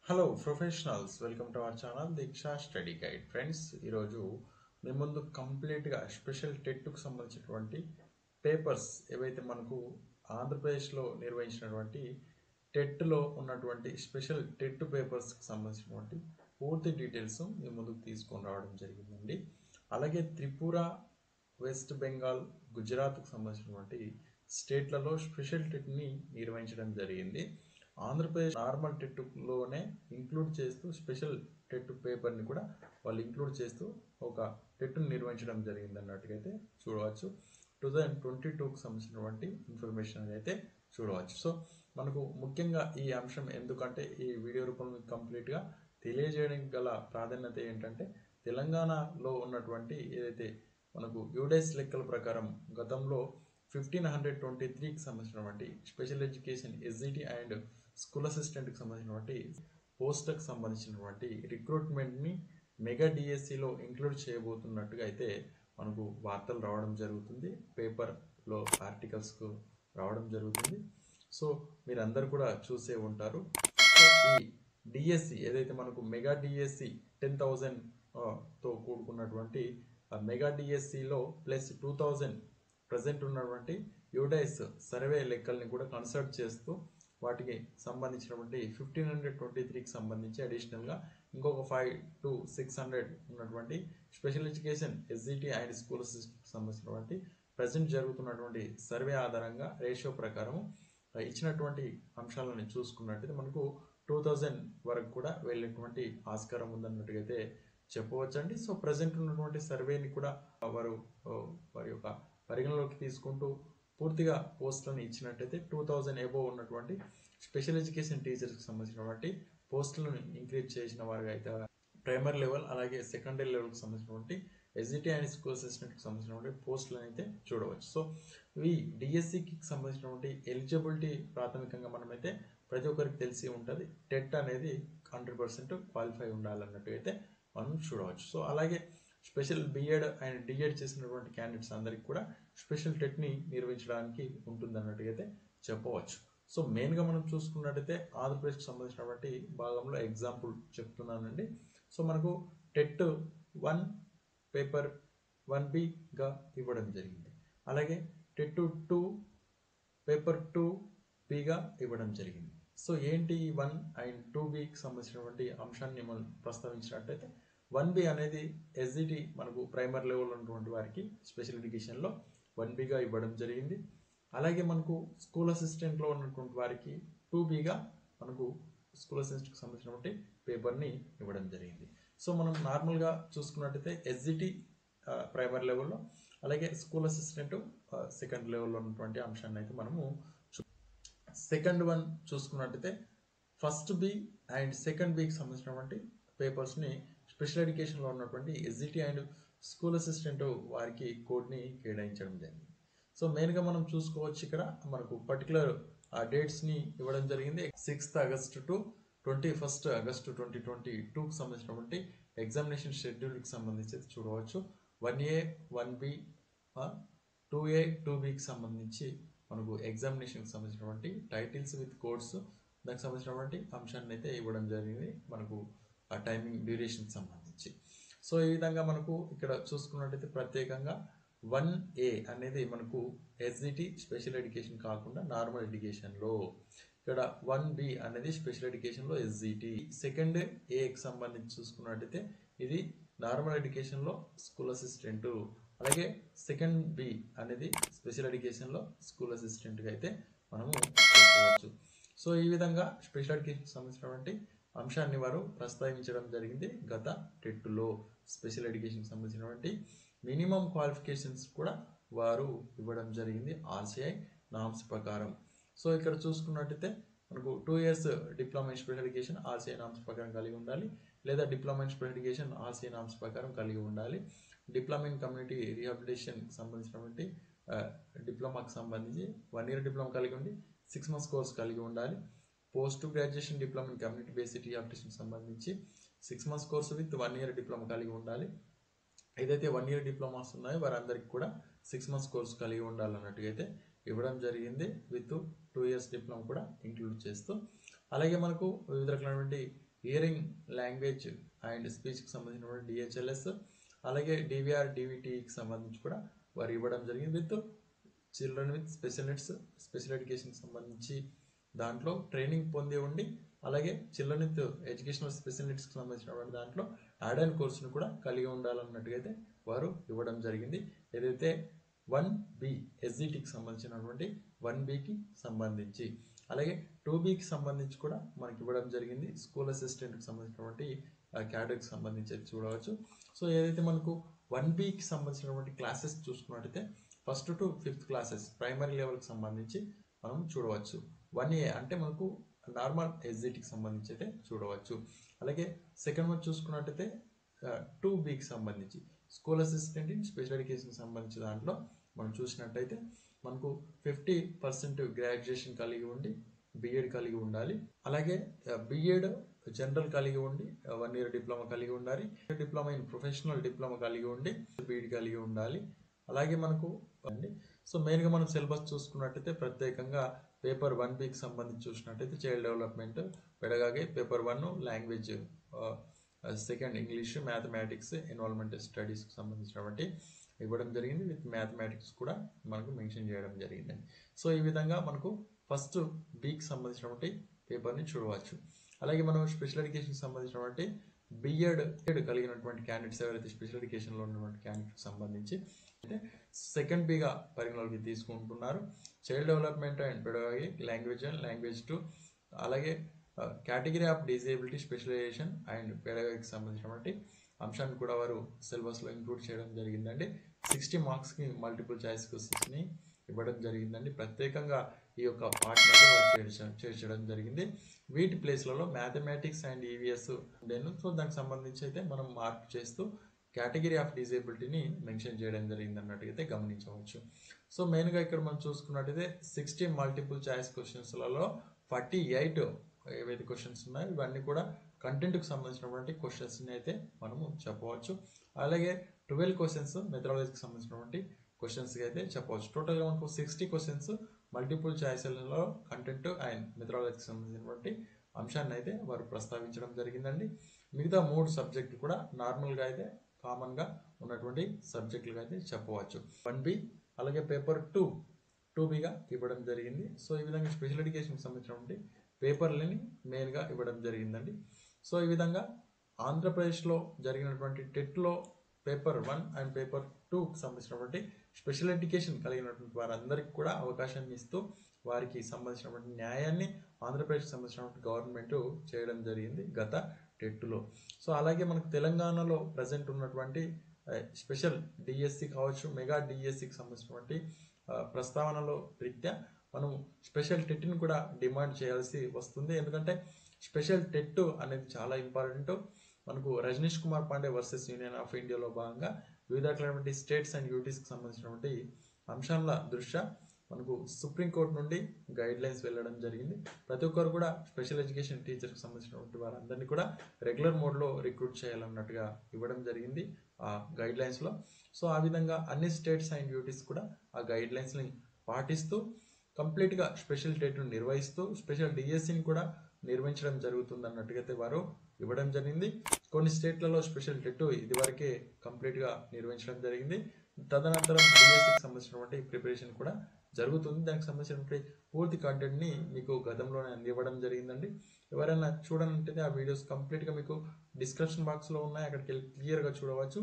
Hello professionals, welcome to our channel Diksha study guide. Friends, ఈరోజు మీ ముందు కంప్లీట్గా స్పెషల్ టెట్కు సంబంధించినటువంటి పేపర్స్ ఏవైతే మనకు ఆంధ్రప్రదేశ్లో నిర్వహించినటువంటి టెట్లో ఉన్నటువంటి స్పెషల్ టెట్ పేపర్స్కి సంబంధించినటువంటి పూర్తి డీటెయిల్స్ మీ ముందుకు తీసుకొని రావడం జరిగిందండి. అలాగే త్రిపుర, వెస్ట్ బెంగాల్, గుజరాత్కు సంబంధించినటువంటి స్టేట్లలో స్పెషల్ టెట్ని నిర్వహించడం జరిగింది. ఆంధ్రప్రదేశ్ నార్మల్ టెట్లోనే ఇంక్లూడ్ చేస్తూ స్పెషల్ టెట్ పేపర్ని కూడా వాళ్ళు ఇంక్లూడ్ చేస్తూ ఒక టెట్ను నిర్వహించడం జరిగింది అన్నట్టుగైతే చూడవచ్చు. 2022కు సంబంధించినటువంటి ఇన్ఫర్మేషన్ అయితే చూడవచ్చు. సో మనకు ముఖ్యంగా ఈ అంశం ఎందుకంటే ఈ వీడియో రూపంలో కంప్లీట్గా తెలియజేయడానికి గల ప్రాధాన్యత ఏంటంటే, తెలంగాణలో ఉన్నటువంటి ఏదైతే మనకు యూడైస్ లెక్కల ప్రకారం గతంలో 1523కి సంబంధించినటువంటి special education SGT and school అసిస్టెంట్కి సంబంధించినటువంటి పోస్ట్కి సంబంధించినటువంటి రిక్రూట్మెంట్ని మెగా డిఎస్సిలో ఇంక్లూడ్ చేయబోతున్నట్టుగా అయితే మనకు వార్తలు రావడం జరుగుతుంది, పేపర్లో ఆర్టికల్స్కు రావడం జరుగుతుంది. సో మీరందరూ కూడా చూసే ఉంటారు. సో ఈ డిఎస్సి ఏదైతే మనకు మెగా డిఎస్సి 10,000తో కూడుకున్నటువంటి మెగా డిఎస్సిలో ప్లస్ 2,000 ప్రజెంట్ ఉన్నటువంటి యూడైస్ సర్వే లెక్కల్ని కూడా కన్సల్ట్ చేస్తూ వాటికి సంబంధించినటువంటి 1523కి సంబంధించి అడిషనల్గా ఇంకొక 500 to 600 ఉన్నటువంటి special education SGT and school అసిస్టెంట్కి సంబంధించినటువంటి ప్రజెంట్ జరుగుతున్నటువంటి సర్వే ఆధారంగా రేషియో ప్రకారం ఇచ్చినటువంటి అంశాలను చూసుకున్నట్టయితే మనకు 2000 వరకు కూడా వెళ్ళేటువంటి ఆస్కారం ఉందన్నట్టుగా అయితే చెప్పవచ్చండి. సో ప్రజెంట్ ఉన్నటువంటి సర్వేని కూడా వారి యొక్క పరిగణలోకి తీసుకుంటూ పూర్తిగా పోస్టులను ఇచ్చినట్టయితే 2000 ఎబోవ్ ఉన్నటువంటి స్పెషల్ ఎడ్యుకేషన్ టీచర్స్కి సంబంధించినటువంటి పోస్టులను ఇంక్రీజ్ చేసిన వారికి అయితే ప్రైమరీ లెవెల్ అలాగే సెకండరీ లెవెల్కి సంబంధించినటువంటి ఎస్జిటి అండ్ స్కూల్ అసిస్టెంట్కి సంబంధించినటువంటి పోస్టులను అయితే చూడవచ్చు. సో ఈ డిఎస్సికి సంబంధించినటువంటి ఎలిజిబిలిటీ ప్రాథమికంగా మనమైతే ప్రతి ఒక్కరికి తెలిసి ఉంటుంది. టెట్ అనేది 100% క్వాలిఫై ఉండాలన్నట్టు అయితే మనం చూడవచ్చు. సో అలాగే స్పెషల్ బిఎడ్ అండ్ డిఎడ్ చేసినటువంటి క్యాండిడేట్స్ అందరికీ కూడా స్పెషల్ టెట్ని నిర్వహించడానికి ఉంటుంది అన్నట్టుగా అయితే చెప్పవచ్చు. సో మెయిన్గా మనం చూసుకున్నట్టయితే ఆంధ్రప్రదేశ్కి సంబంధించినటువంటి భాగంలో ఎగ్జాంపుల్ చెప్తున్నానండి. సో మనకు టెట్ 1 పేపర్ 1బిగా ఇవ్వడం జరిగింది. అలాగే టెట్ 2 పేపర్ 2బిగా ఇవ్వడం జరిగింది. సో ఏంటి 1 అండ్ 2బికి సంబంధించినటువంటి అంశాన్ని మనం ప్రస్తావించినట్టయితే 1బి అనేది ఎస్జిటి మనకు ప్రైమరీ లెవెల్ ఉన్నటువంటి వారికి స్పెషల్ ఎడ్యుకేషన్లో 1బిగా ఇవ్వడం జరిగింది. అలాగే మనకు స్కూల్ అసిస్టెంట్లో ఉన్నటువంటి వారికి 2బిగా మనకు స్కూల్ అసిస్టెంట్కి సంబంధించినటువంటి పేపర్ని ఇవ్వడం జరిగింది. సో మనం నార్మల్గా చూసుకున్నట్టయితే ఎస్జిటి ప్రైమరీ లెవెల్లో అలాగే స్కూల్ అసిస్టెంట్ సెకండ్ లెవెల్లో ఉన్నటువంటి అంశాన్ని అయితే మనము సెకండ్ వన్ చూసుకున్నట్టయితే ఫస్ట్ బి అండ్ సెకండ్ బికి సంబంధించినటువంటి పేపర్స్ని స్పెషల్ ఎడ్యుకేషన్లో ఉన్నటువంటి ఎస్జిటి అండ్ స్కూల్ అసిస్టెంట్ వారికి కోడ్ని కేటాయించడం జరిగింది. సో మెయిన్గా మనం చూసుకోవచ్చు, ఇక్కడ మనకు పర్టికులర్ డేట్స్ని ఇవ్వడం జరిగింది. 6th August to 21st August 2022కి సంబంధించినటువంటి ఎగ్జామినేషన్ షెడ్యూల్కి సంబంధించి చూడవచ్చు. 1A 1B 2A 2Bకి సంబంధించి మనకు ఎగ్జామినేషన్కి సంబంధించినటువంటి టైటిల్స్ విత్ కోడ్స్ దానికి సంబంధించినటువంటి అంశాన్ని అయితే ఇవ్వడం జరిగింది మనకు ఆ టైమింగ్ డ్యూరేషన్కి సంబంధించి. సో ఈ విధంగా మనకు ఇక్కడ చూసుకున్నట్టయితే ప్రత్యేకంగా 1A అనేది మనకు ఎస్జిటి స్పెషల్ ఎడ్యుకేషన్ కాకుండా నార్మల్ ఎడ్యుకేషన్లో, ఇక్కడ 1B అనేది స్పెషల్ ఎడ్యుకేషన్లో ఎస్జిటి. సెకండ్ ఏకి సంబంధించి చూసుకున్నట్టయితే ఇది నార్మల్ ఎడ్యుకేషన్లో స్కూల్ అసిస్టెంట్, అలాగే సెకండ్ బి అనేది స్పెషల్ ఎడ్యుకేషన్లో స్కూల్ అసిస్టెంట్గా అయితే మనము చెప్పుకోవచ్చు. సో ఈ విధంగా స్పెషల్ ఎడ్యుకేషన్కి సంబంధించినటువంటి అంశాన్ని వారు ప్రస్తావించడం జరిగింది. గత టెట్లో స్పెషల్ ఎడ్యుకేషన్కి సంబంధించినటువంటి మినిమం క్వాలిఫికేషన్స్ కూడా వారు ఇవ్వడం జరిగింది ఆర్సిఐ నామ్స్ ప్రకారం. సో ఇక్కడ చూసుకున్నట్టయితే మనకు 2 years diploma in special education RCI norms ప్రకారం కలిగి ఉండాలి, లేదా diploma in special education RCI norms ప్రకారం కలిగి ఉండాలి. డిప్లొమా ఇన్ కమ్యూనిటీ రీహాబిలిటేషన్కి సంబంధించినటువంటి డిప్లొమాకి సంబంధించి 1 year డిప్లొమా కలిగి ఉండి 6 months కోర్స్ కలిగి ఉండాలి. Post graduation diploma in community based రీహాబిలిటేషన్కి సంబంధించి 6 months course with 1 year diploma కలిగి ఉండాలి. ఏదైతే 1 year డిప్లొమాస్ ఉన్నాయో వారందరికీ కూడా 6 months కోర్సు కలిగి ఉండాలన్నట్టుగా అయితే ఇవ్వడం జరిగింది, విత్ 2 years డిప్లొమా కూడా ఇంక్లూడ్ చేస్తూ. అలాగే మనకు వివిధ రకాలైనటువంటి హియరింగ్ లాంగ్వేజ్ అండ్ స్పీచ్కి సంబంధించినటువంటి డిహెచ్ఎల్ఎస్, అలాగే డివిఆర్ డివిటీకి సంబంధించి కూడా వారు ఇవ్వడం జరిగింది. With children with special needs, special ఎడ్యుకేషన్కి సంబంధించి దాంట్లో ట్రైనింగ్ పొంది ఉండి, అలాగే చిల్డ్రన్ విత్ ఎడ్యుకేషనల్ స్పెషల్ నీడ్స్కి సంబంధించినటువంటి దాంట్లో యాడ్ అండ్ కోర్సును కూడా కలిగి ఉండాలన్నట్టుగా అయితే వారు ఇవ్వడం జరిగింది. ఏదైతే 1B ఎస్జిటికి సంబంధించినటువంటి 1Bకి సంబంధించి, అలాగే 2Bకి సంబంధించి కూడా మనకి ఇవ్వడం జరిగింది. స్కూల్ అసిస్టెంట్కి సంబంధించినటువంటి క్యాడర్కి సంబంధించి చూడవచ్చు. సో ఏదైతే మనకు 1Bకి సంబంధించినటువంటి క్లాసెస్ చూసుకున్నట్టయితే first to 5th classes primary లెవెల్కి సంబంధించి మనం చూడవచ్చు. 1A అంటే మనకు నార్మల్ ఎస్జిటికి సంబంధించి అయితే చూడవచ్చు. అలాగే సెకండ్ వన్ చూసుకున్నట్టయితే 2Bకి సంబంధించి స్కూల్ అసిస్టెంట్ ఇన్ స్పెషల్ ఎడ్యుకేషన్కి సంబంధించి దాంట్లో మనం చూసినట్టయితే మనకు 50% గ్రాడ్యుయేషన్ కలిగి ఉండి బిఎడ్ కలిగి ఉండాలి. అలాగే బిఎడ్ జనరల్ కలిగి ఉండి 1 year డిప్లొమా కలిగి ఉండాలి. డిప్లొమా ఇన్ ప్రొఫెషనల్ డిప్లొమా కలిగి ఉండి బిఎడ్ కలిగి ఉండాలి. అలాగే మనకు అండి సో మెయిన్గా మనం సిలబస్ చూసుకున్నట్టయితే ప్రత్యేకంగా పేపర్ 1Bకి సంబంధించి చూసినట్టయితే child development, pedagogy, paper 1 language, second English, mathematics, environment స్టడీస్కి సంబంధించినటువంటి ఇవ్వడం జరిగింది. విత్ మ్యాథమెటిక్స్ కూడా మనకు మెన్షన్ చేయడం జరిగిందండి. సో ఈ విధంగా మనకు ఫస్ట్ Bకి సంబంధించినటువంటి పేపర్ని చూడవచ్చు. అలాగే మనం స్పెషల్ ఎడ్యుకేషన్కి సంబంధించినటువంటి బిఎడ్ కలిగినటువంటి క్యాండిడేట్స్ ఎవరైతే స్పెషల్ ఎడ్యుకేషన్లో ఉన్నటువంటి క్యాండిడేట్కి సంబంధించి అయితే సెకండ్ బిగా పరిగణలోకి తీసుకుంటున్నారు. Child development and pedagogy, language and language 2, అలాగే category of disability, specialization and పెడగాగికి సంబంధించినటువంటి అంశాన్ని కూడా వారు సిలబస్లో ఇంక్లూడ్ చేయడం జరిగిందండి. 60 మార్క్స్కి మల్టిపుల్ చాయిస్ క్వశ్చన్స్ని ఇవ్వడం జరిగిందండి. ప్రత్యేకంగా ఈ యొక్క పార్ట్ని అయితే వారు చేర్చడం జరిగింది. వీటి ప్లేస్లలో మ్యాథమెటిక్స్ అండ్ ఈవీఎస్ ఉండేను. సో దానికి సంబంధించి అయితే మనం మార్క్ చేస్తూ కేటగిరీ ఆఫ్ డిజేబిలిటీని మెన్షన్ చేయడం జరిగింది అన్నట్టుగా అయితే గమనించవచ్చు. సో మెయిన్గా ఇక్కడ మనం చూసుకున్నట్టయితే 60 మల్టిపుల్ చాయిస్ క్వశ్చన్స్లలో 48 ఏవైతే క్వశ్చన్స్ ఉన్నాయో ఇవన్నీ కూడా కంటెంట్కి సంబంధించినటువంటి క్వశ్చన్స్ని అయితే మనము చెప్పవచ్చు. అలాగే 12 క్వశ్చన్స్ మెథడాలజీకి సంబంధించినటువంటి క్వశ్చన్స్కి అయితే చెప్పవచ్చు. టోటల్గా మనకు 60 క్వశ్చన్స్ మల్టిపుల్ చాయిస్లలో కంటెంట్ అండ్ మెథడాలజీకి సంబంధించినటువంటి అంశాన్ని అయితే వారు ప్రస్తావించడం జరిగిందండి. మిగతా 3 సబ్జెక్టులు కూడా నార్మల్గా అయితే కామన్గా ఉన్నటువంటి సబ్జెక్టులుగా అయితే చెప్పవచ్చు. 1B అలాగే పేపర్ 2బిగా ఇవ్వడం జరిగింది. సో ఈ విధంగా స్పెషల్ ఎడ్యుకేషన్కి సంబంధించినటువంటి పేపర్లని మెయిన్గా ఇవ్వడం జరిగిందండి. సో ఈ విధంగా ఆంధ్రప్రదేశ్లో జరిగినటువంటి టెట్లో పేపర్ 1 అండ్ పేపర్ 2కి సంబంధించినటువంటి స్పెషల్ ఎడ్యుకేషన్ కలిగినటువంటి వారందరికీ కూడా అవకాశాన్ని ఇస్తూ వారికి సంబంధించినటువంటి న్యాయాన్ని ఆంధ్రప్రదేశ్కి సంబంధించినటువంటి గవర్నమెంట్ చేయడం జరిగింది గత టెట్లో. సో అలాగే మనకు తెలంగాణలో ప్రజెంట్ ఉన్నటువంటి స్పెషల్ డిఎస్సి కావచ్చు, మెగా డిఎస్సికి సంబంధించినటువంటి ప్రస్తావనలో రీత్యా మనం స్పెషల్ టెట్ని కూడా డిమాండ్ చేయాల్సి వస్తుంది. ఎందుకంటే స్పెషల్ టెట్ అనేది చాలా ఇంపార్టెంట్. మనకు Rajneesh Kumar Pandey versus union of ఇండియాలో భాగంగా వివిధ రకాలైనటువంటి స్టేట్స్ అండ్ యూటీస్కి సంబంధించినటువంటి అంశాల దృష్ట్యా మనకు సుప్రీంకోర్టు నుండి గైడ్ లైన్స్ వెళ్ళడం జరిగింది. ప్రతి ఒక్కరు కూడా స్పెషల్ ఎడ్యుకేషన్ టీచర్కి సంబంధించినటువంటి వారందరినీ కూడా రెగ్యులర్ మోడ్లో రిక్రూట్ చేయాలన్నట్టుగా ఇవ్వడం జరిగింది ఆ గైడ్ లైన్స్లో. సో ఆ విధంగా అన్ని స్టేట్స్ అండ్ యూటీస్ కూడా ఆ గైడ్ లైన్స్ని పాటిస్తూ కంప్లీట్గా స్పెషల్ టెట్ను నిర్వహిస్తూ స్పెషల్ డిఎస్సిని కూడా నిర్వహించడం జరుగుతుంది అన్నట్టుగా అయితే వారు ఇవ్వడం జరిగింది. కొన్ని స్టేట్లలో స్పెషల్ టెట్ ఇదివరకే కంప్లీట్గా నిర్వహించడం జరిగింది. తదనంతరం డిఎస్సికి సంబంధించినటువంటి ప్రిపరేషన్ కూడా జరుగుతుంది. దానికి సంబంధించినటువంటి పూర్తి కంటెంట్ని మీకు గతంలోనే అందివ్వడం జరిగిందండి. ఎవరైనా చూడాలంటే ఆ వీడియోస్ కంప్లీట్గా మీకు డిస్క్రిప్షన్ బాక్స్లో ఉన్నాయి, అక్కడికి వెళ్ళి క్లియర్గా చూడవచ్చు.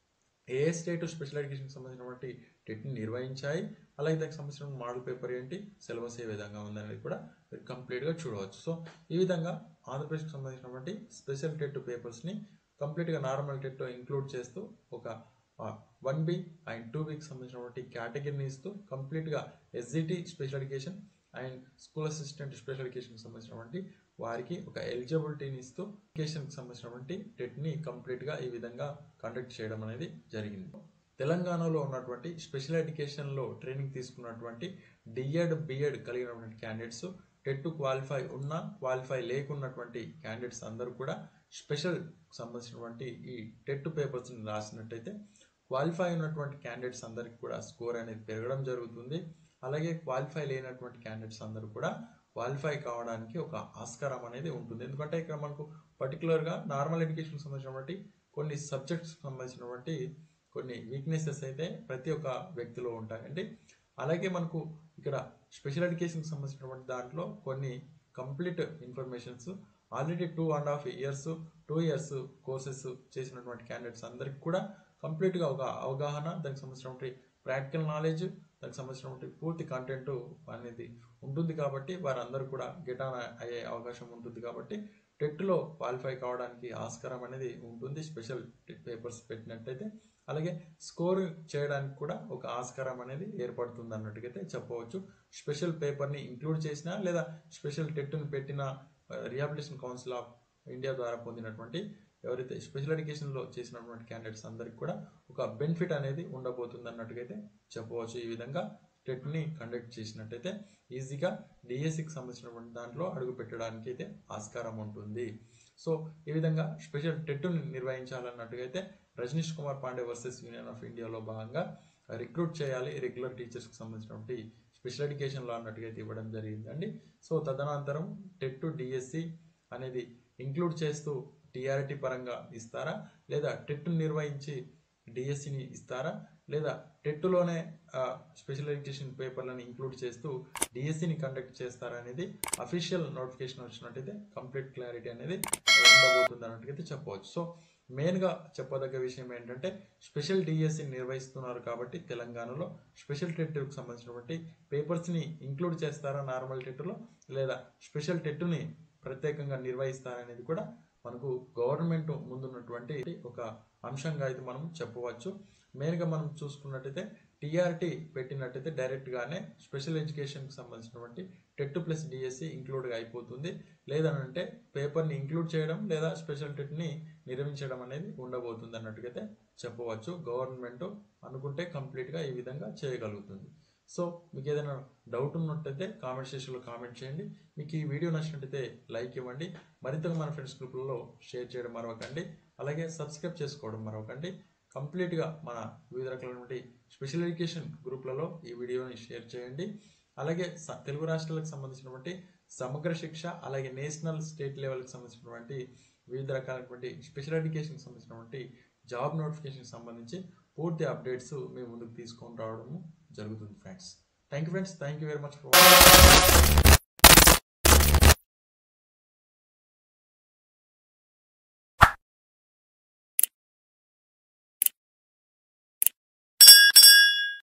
ఏ స్టేట్ స్పెషల్ ఎడ్యుకేషన్కి సంబంధించినటువంటి టెట్ని నిర్వహించాయి, అలాగే దానికి సంబంధించిన మోడల్ పేపర్ ఏంటి, సిలబస్ ఏ విధంగా ఉందనేది కూడా మీరు కంప్లీట్గా చూడవచ్చు. సో ఈ విధంగా ఆంధ్రప్రదేశ్కి సంబంధించినటువంటి స్పెషల్ టెట్ పేపర్స్ని కంప్లీట్గా నార్మల్ టెట్ ఇంక్లూడ్ చేస్తూ ఒక 1B అండ్ 2Bకి సంబంధించినటువంటి కేటగిరీని ఇస్తూ కంప్లీట్గా SGT special education and school assistant special ఎడ్యుకేషన్కి సంబంధించినటువంటి వారికి ఒక ఎలిజిబిలిటీని ఇస్తూ ఎడ్యుకేషన్కి సంబంధించినటువంటి టెట్ని కంప్లీట్గా ఈ విధంగా కండక్ట్ చేయడం అనేది జరిగింది. తెలంగాణలో ఉన్నటువంటి స్పెషల్ ఎడ్యుకేషన్లో ట్రైనింగ్ తీసుకున్నటువంటి డిఎడ్ బిఎడ్ కలిగినటువంటి క్యాండిడేట్స్ టెట్ క్వాలిఫై ఉన్న క్వాలిఫై లేకున్నటువంటి క్యాండిడేట్స్ అందరూ కూడా స్పెషల్ సంబంధించినటువంటి ఈ టెట్ పేపర్స్ని రాసినట్టయితే క్వాలిఫై ఉన్నటువంటి క్యాండిడేట్స్ అందరికీ కూడా స్కోర్ అనేది పెరగడం జరుగుతుంది. అలాగే క్వాలిఫై లేనటువంటి క్యాండిడేట్స్ అందరూ కూడా క్వాలిఫై కావడానికి ఒక ఆస్కారం అనేది ఉంటుంది. ఎందుకంటే ఇక్కడ మనకు పర్టికులర్గా నార్మల్ ఎడ్యుకేషన్ సంబంధించినటువంటి కొన్ని సబ్జెక్ట్స్ సంబంధించినటువంటి కొన్ని వీక్నెసెస్ అయితే ప్రతి ఒక్క వ్యక్తిలో ఉంటాయండి. అలాగే మనకు ఇక్కడ స్పెషల్ ఎడ్యుకేషన్కి సంబంధించినటువంటి దాంట్లో కొన్ని complete informations already 2.5 years courses చేసినటువంటి క్యాండిడేట్స్ అందరికి కూడా కంప్లీట్గా ఒక అవగాహన, దానికి సంబంధించినటువంటి ప్రాక్టికల్ నాలెడ్జ్, దానికి సంబంధించినటువంటి పూర్తి కంటెంట్ అనేది ఉంటుంది. కాబట్టి వారందరూ కూడా గెట్ ఆన్ అయ్యే అవకాశం ఉంటుంది. కాబట్టి టెట్లో క్వాలిఫై కావడానికి ఆస్కారం అనేది ఉంటుంది స్పెషల్ పేపర్స్ పెట్టినట్టయితే. అలాగే స్కోర్ చేయడానికి కూడా ఒక ఆస్కారం అనేది ఏర్పడుతుంది అన్నట్టుగైతే చెప్పవచ్చు. స్పెషల్ పేపర్ని ఇంక్లూడ్ చేసినా లేదా స్పెషల్ టెట్ని పెట్టిన రిహాబిలిటేషన్ కౌన్సిల్ ఆఫ్ ఇండియా ద్వారా పొందినటువంటి ఎవరైతే స్పెషల్ ఎడ్యుకేషన్లో చేసినటువంటి క్యాండిడేట్స్ అందరికి కూడా ఒక బెనిఫిట్ అనేది ఉండబోతుంది అన్నట్టుగైతే చెప్పవచ్చు. ఈ విధంగా టెట్ని కండక్ట్ చేసినట్టయితే ఈజీగా డిఎస్సికి సంబంధించినటువంటి దాంట్లో అడుగు పెట్టడానికి అయితే ఆస్కారం ఉంటుంది. సో ఈ విధంగా స్పెషల్ టెట్ని నిర్వహించాలన్నట్టుగైతే Rajneesh Kumar Pandey versus union of ఇండియాలో భాగంగా రిక్రూట్ చేయాలి రెగ్యులర్ టీచర్స్కి సంబంధించినటువంటి స్పెషల్ ఎడ్యుకేషన్లో అన్నట్టుగైతే ఇవ్వడం జరిగిందండి. సో తదనంతరం టెట్ డిఎస్సి అనేది ఇంక్లూడ్ చేస్తూ టీఆర్టీ పరంగా ఇస్తారా, లేదా టెట్ను నిర్వహించి డిఎస్సిని ఇస్తారా, లేదా టెట్లోనే స్పెషల్ ఎడ్యుకేషన్ పేపర్లను ఇంక్లూడ్ చేస్తూ డిఎస్సిని కండక్ట్ చేస్తారా అనేది అఫీషియల్ నోటిఫికేషన్ వచ్చినట్టయితే కంప్లీట్ క్లారిటీ అనేది ఉండబోతుంది అన్నట్టుగైతే చెప్పవచ్చు. సో మెయిన్గా చెప్పదగ్గ విషయం ఏంటంటే స్పెషల్ డిఎస్సిని నిర్వహిస్తున్నారు కాబట్టి తెలంగాణలో స్పెషల్ టెట్కి సంబంధించినటువంటి పేపర్స్ని ఇంక్లూడ్ చేస్తారా నార్మల్ టెట్లో, లేదా స్పెషల్ టెట్ని ప్రత్యేకంగా నిర్వహిస్తారనేది కూడా మనకు గవర్నమెంట్ ముందున్నటువంటి ఒక అంశంగా అయితే మనం చెప్పవచ్చు. మెయిన్గా మనం చూసుకున్నట్టయితే టీఆర్టీ పెట్టినట్టయితే డైరెక్ట్గానే స్పెషల్ ఎడ్యుకేషన్కి సంబంధించినటువంటి టెట్ ప్లస్ డిఎస్సి ఇంక్లూడ్గా అయిపోతుంది. లేదనంటే పేపర్ని ఇంక్లూడ్ చేయడం లేదా స్పెషల్ టెట్ని నిర్వహించడం అనేది ఉండబోతుంది అన్నట్టుగైతే చెప్పవచ్చు. గవర్నమెంట్ అనుకుంటే కంప్లీట్గా ఈ విధంగా చేయగలుగుతుంది. సో మీకు ఏదైనా డౌట్ ఉన్నట్టయితే కామెంట్ సెక్షన్లో కామెంట్ చేయండి. మీకు ఈ వీడియో నచ్చినట్టయితే లైక్ ఇవ్వండి. మరింతగా మన ఫ్రెండ్స్ గ్రూప్లలో షేర్ చేయడం మరవకండి. అలాగే సబ్స్క్రైబ్ చేసుకోవడం మరవకండి. కంప్లీట్గా మన వివిధ రకాలైనటువంటి స్పెషల్ ఎడ్యుకేషన్ గ్రూప్లలో ఈ వీడియోని షేర్ చేయండి. అలాగే తెలుగు రాష్ట్రాలకు సంబంధించినటువంటి సమగ్ర శిక్ష, అలాగే నేషనల్ స్టేట్ లెవెల్కి సంబంధించినటువంటి వివిధ రకాలైనటువంటి స్పెషల్ ఎడ్యుకేషన్కి సంబంధించినటువంటి జాబ్ నోటిఫికేషన్ సంబంధించి పూర్తి అప్డేట్స్ మీ ముందుకు తీసుకొని రావడం జరుగుతుంది friends. Thank you friends, thank you very much for watching.